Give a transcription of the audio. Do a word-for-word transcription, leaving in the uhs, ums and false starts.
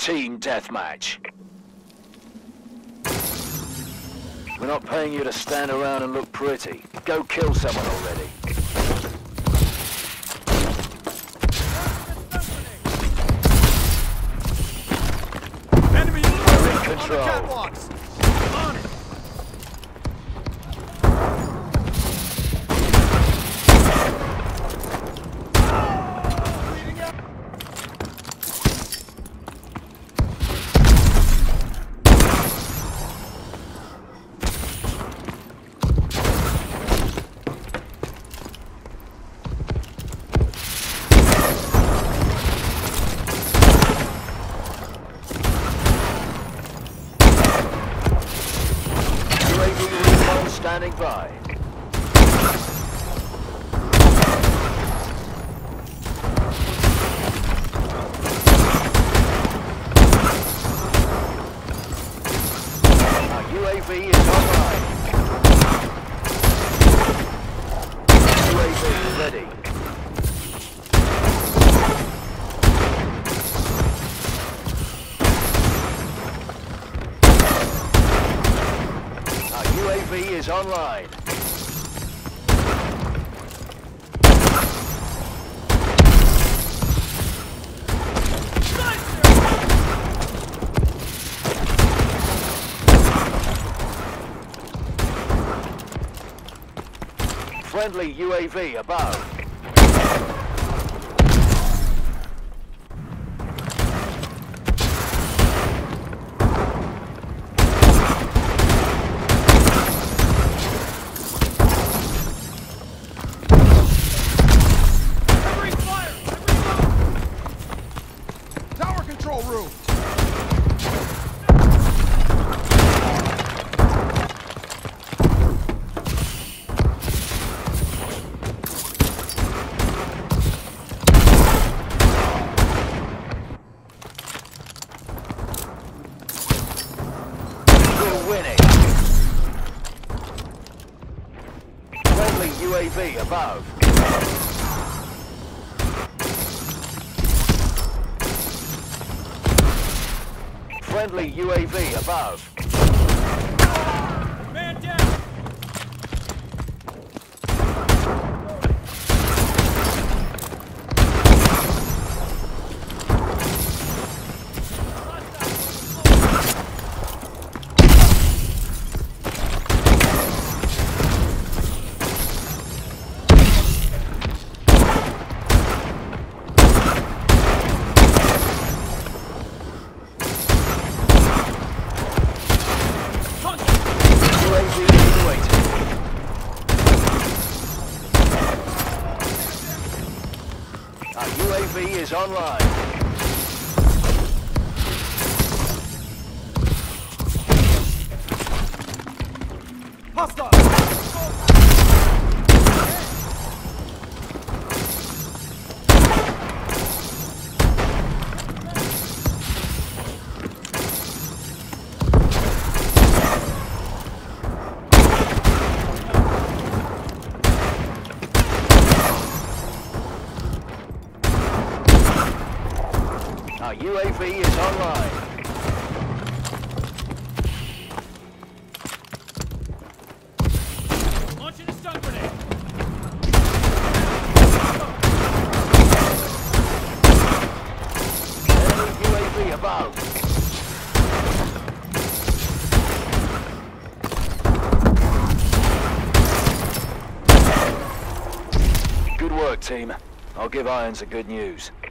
Team deathmatch. We're not paying you to stand around and look pretty. Go kill someone already. Enemy We're in on the control. catwalks. On it. Standing by. Our U A V is online. U A V ready. U A V is online. Friendly U A V above. Control room. We're winning. Friendly U A V above. Friendly U A V above. Man down. Our U A V is online. Hostile. Our U A V is online. Launching a stun grenade. Enemy U A V above. Good work, team. I'll give Irons the good news.